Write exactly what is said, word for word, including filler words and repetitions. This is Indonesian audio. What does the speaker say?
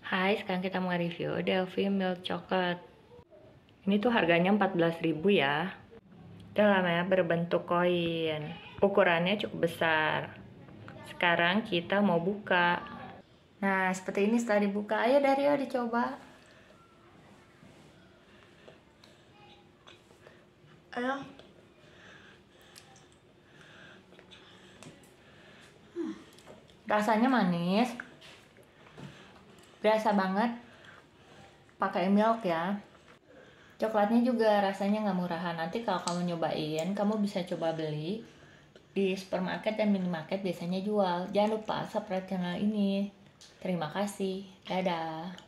Hai, sekarang kita mau review Delphi Milk Chocolate. Ini tuh harganya empat belas ribu ya. Dalamnya berbentuk koin. Ukurannya cukup besar. Sekarang kita mau buka. Nah, seperti ini setelah dibuka. Ayo Dario dicoba. Ayo. Hmm. Rasanya manis. Biasa banget pakai milk ya. Coklatnya juga rasanya nggak murahan. Nanti kalau kamu nyobain, kamu bisa coba beli di supermarket dan minimarket, biasanya jual. Jangan lupa subscribe channel ini. Terima kasih. Dadah.